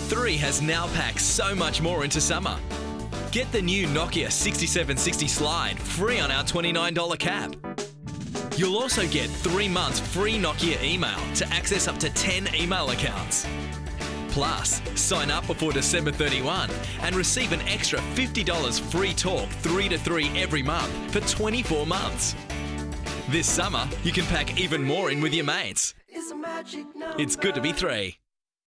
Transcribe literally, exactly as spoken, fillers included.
three has now packed so much more into summer. Get the new Nokia sixty-seven sixty Slide free on our twenty-nine dollar cap. You'll also get three months free Nokia email to access up to ten email accounts. Plus, sign up before December thirty-first and receive an extra fifty dollars free talk three to three every month for twenty-four months. This summer, you can pack even more in with your mates. It's good to be three.